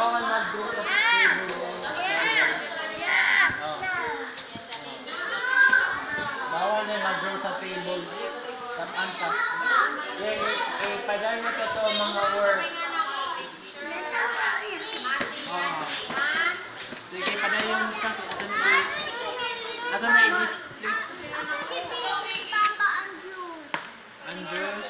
bawal mag-draw sa table. Bawal na mag-draw sa table. Tap-antap. Padali na ito mga work. Sige, padali yung ato na i-display. Andrews.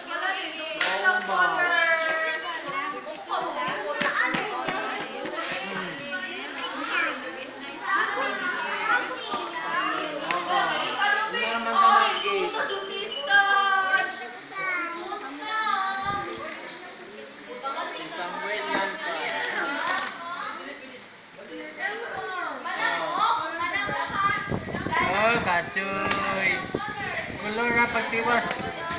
Oh, kacuy. Kulor na pagtiwas.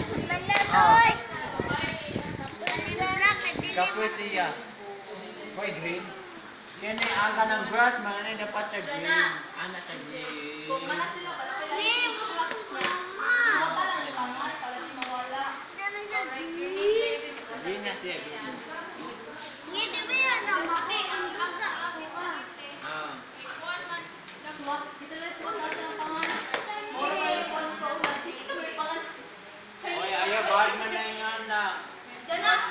Tapos iya. Hoy, green. Yan ay aga ng grass, mga na dapat siya green. Anak siya green. Kung mana sila pala green. Green na siya, green. Kita na spot natin ang pangalan. Oy, ayaw, bahal man na yan na. Diyan na!